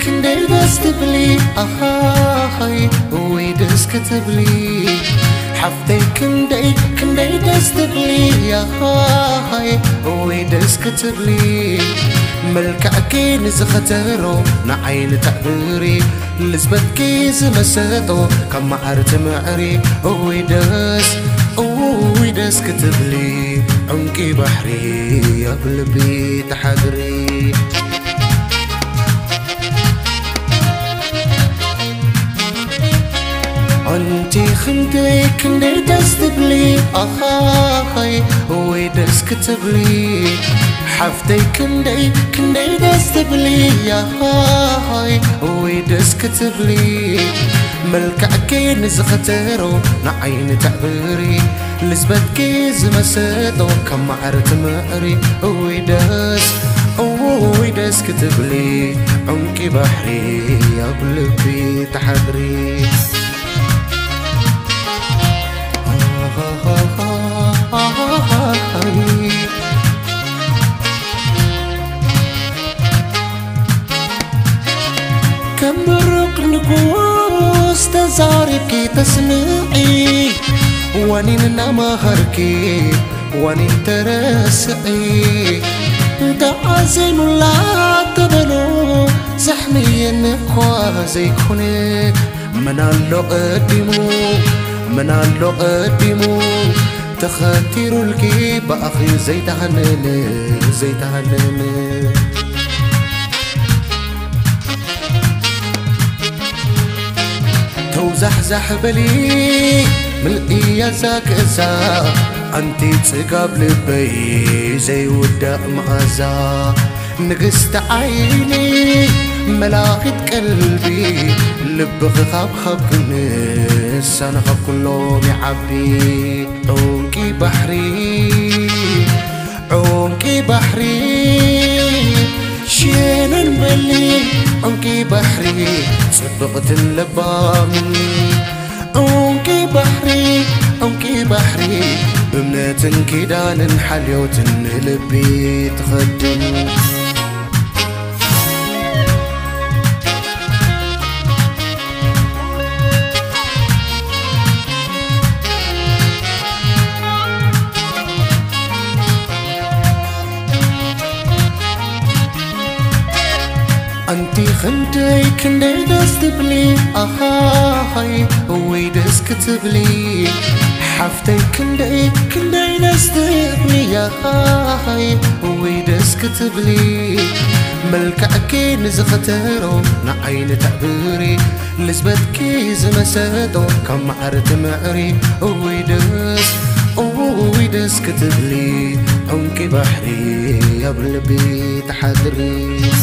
كندي دستبلي أخاي ويدس كتبلي حفتي كندي دستبلي أخاي ويدس كتبلي ملكعكي نزخترو نعين تعبري لزبتكي زمسطو كما عرت معري ويدس كتبلي عنقي بحري يا قلبي تحضري أنتي كندي دستبلي أخاي ويدس كتبلي حفتي كندي دستبلي يا هاي ويدس كتبلي ملكعكي نزخترو نعين تعبري لزبتكي زمسطو كما عرت مقري ويدس كتبلي عنقي بحري يا قلبي تحضري كم برق نقوس تزاركي تسمعي وانين نمهركي وانين ترسعي تعزين لا تبلو زحمي النقوى زي كوني من اللو قدمو تخاتيرو الكي بأخي زي تهنن توزحزح بلي ملقيا زاكزا أنتي تقاب لبي زي وداء مأزا نقست عيني ملاقت قلبي لبخ خاب كنس أنا خاب كلهم يعبي عنقي بحري شينن بلي عنقي بحري صدقت اللبامي عنقي بحري بمنات كيدان حليوت لبي تخدم أنتي كندي دستبلي أخاي ويدس كتبلي حفتي كندي دستبلي أخاي ويدس كتبلي ملكعكي نزخترو نعين تعبري لزبتكي زمسطو كم عرت معري ويدس كتبلي عنقي بحري يا قلبي تحضري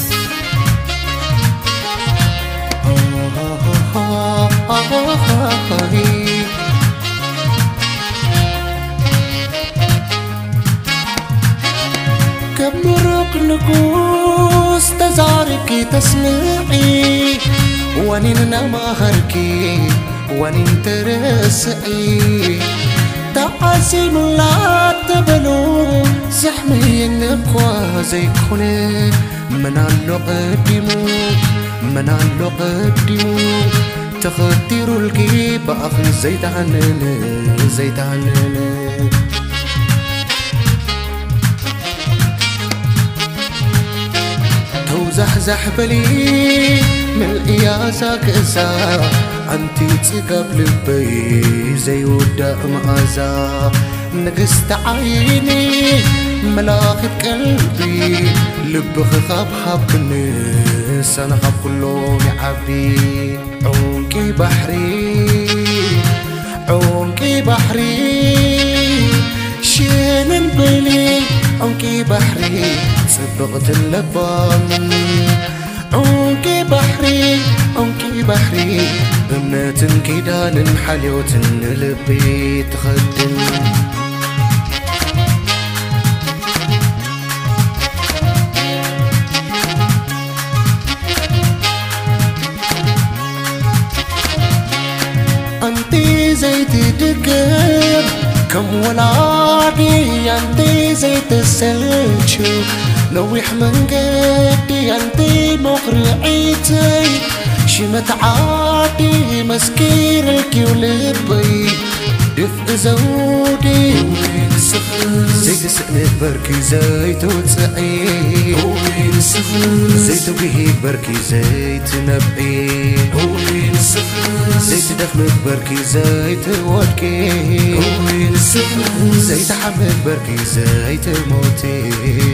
كبرك نقوس تزاركي تسمعي وانين نمهركي وانين ترسعي تعزين لا تبلو زحمي النقوى زي كوني من اللو قدمو تخطيرو الكيب أخي زي تهنن توزحزح بلي من الإياسك إسا أنتي تقاب لبي زي وداء مأزا نقست عيني ملاقت قلبي لبخ خاب كنس أنا خاب كلهم يعبي عنقي بحري شينن بلي عنقي بحري صدقت اللبامي عنقي بحري بمنات كيدان حليوت لبي تخدم أنتي زي تدقب كم ولادي أنتي زيت السلشو نويح من قدي أنتي مقرعيتي شمت عادي مسكير الكي ولبي دفء زودي زيت سقنت بركي زيت وتسعي زيت وبهيك بركي زيت نبقي زيت دفنك بركي زيت ودكي زيت حمد بركي زيت موتي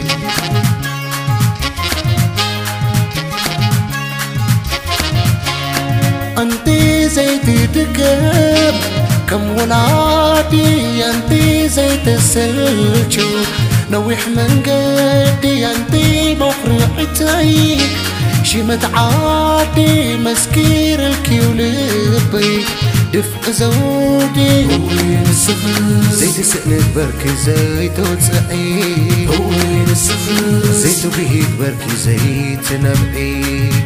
أنتي زيتي تكب كم ولادي أنتي زيت السلشو نويح من قدي أنتي مقرعتي شمت عادي مسكير الكي ولبي دفء زودي زيت سقنت بركي زيت وتسعي زيت وبهيك بركي زيت نبقي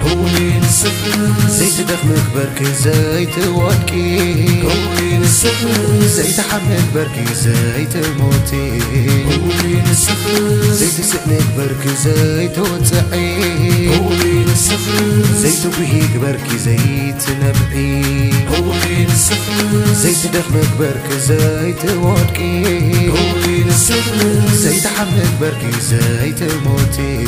زيت دخمك بركي زيت ودكي زيت حمد بركي زيت موتي زيت سقنت بركي زيت وتسعي زيت وبهيك بركي زيت نبقي زيت دخمك بركي زيت ودكي زيت حمد بركي زيت موتي